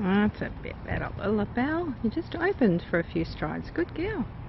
That's a bit better, Lilibelle. You just opened for a few strides. Good girl.